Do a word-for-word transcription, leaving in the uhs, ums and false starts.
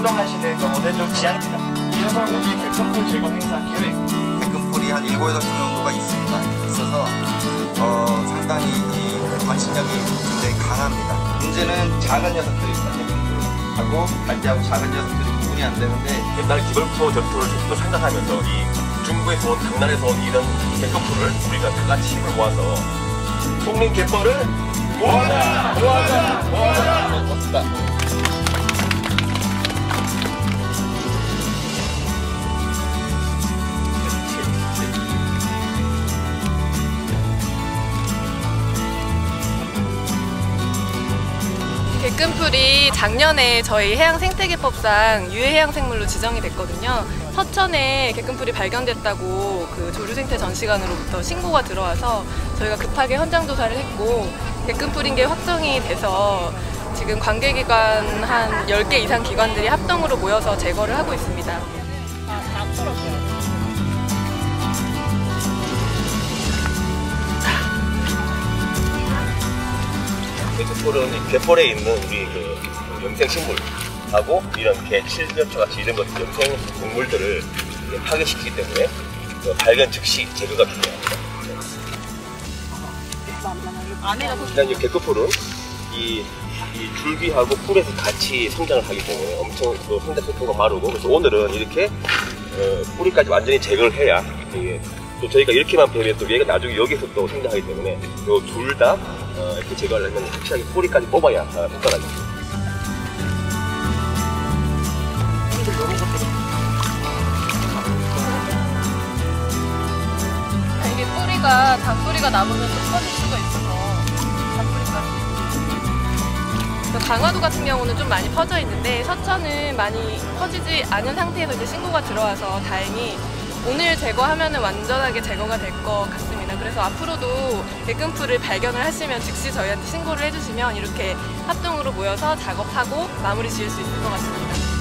행동하시는 경우는 좀 지양됩니다. 이어서 우리 개끈풀 제거 행사 계획. 개끈풀이 한 일곱, 여덟 개 정도가 있습니다. 있어서 어, 상당히 이 관심력이 굉장히 강합니다. 문제는 작은 녀석들입니다. 개끈풀하고 발대하고 작은 녀석들이 구분이 안 되는데 옛날 기벌포 전투를 또 생각하면서 이 중국에서 온 당나라에서 온 이런 개끈풀을 우리가 다 같이 힘을 모아서 국민 갯벌을 모아라! 모아라! 모아라! 멋지다. 개끈풀이 작년에 저희 해양생태계법상 유해해양생물로 지정이 됐거든요. 서천에 개끈풀이 발견됐다고 그 조류생태 전시관으로부터 신고가 들어와서 저희가 급하게 현장 조사를 했고 개끈풀인 게 확정이 돼서 지금 관계기관 한 열 개 이상 기관들이 합동으로 모여서 제거를 하고 있습니다. 아, 다 풀었어요. 개끈풀은 갯벌에 있는 우리 그 염생식물하고 이런 개, 칠면초 같이 이런 것 염생 동물들을 파괴시키기 때문에 그 발견 즉시 제거가 필요합니다. 안에가 일단 이 개끈풀은 이, 이 줄기하고 풀에서 같이 성장을 하기 때문에 엄청 그 성장 속도가 빠르고 그래서 오늘은 이렇게 어, 뿌리까지 완전히 제거를 해야 이게 또 저희가 이렇게만 베면 또 얘가 나중에 여기서 또 성장하기 때문에 요 둘 다 어, 이렇게 제거를 하면 확실하게 뿌리까지 뽑아야 어, 효과가 있습니다. 이게 뿌리가 단뿌리가 남으면 또 퍼질 수가 있어서 단뿌리까지. 강화도 같은 경우는 좀 많이 퍼져 있는데 서천은 많이 퍼지지 않은 상태에서 이제 신고가 들어와서 다행히 오늘 제거하면 완전하게 제거가 될 것 같습니다. 그래서 앞으로도 개끈풀을 발견을 하시면 즉시 저희한테 신고를 해주시면 이렇게 합동으로 모여서 작업하고 마무리 지을 수 있을 것 같습니다.